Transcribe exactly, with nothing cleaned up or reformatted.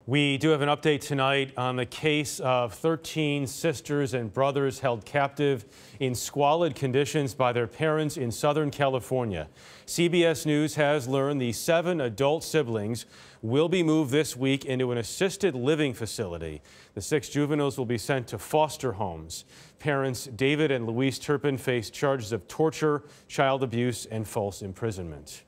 We do have an update tonight on the case of thirteen sisters and brothers held captive in squalid conditions by their parents in Southern California. C B S News has learned the seven adult siblings will be moved this week into an assisted living facility. The six juveniles will be sent to foster homes. Parents David and Louise Turpin face charges of torture, child abuse, and false imprisonment.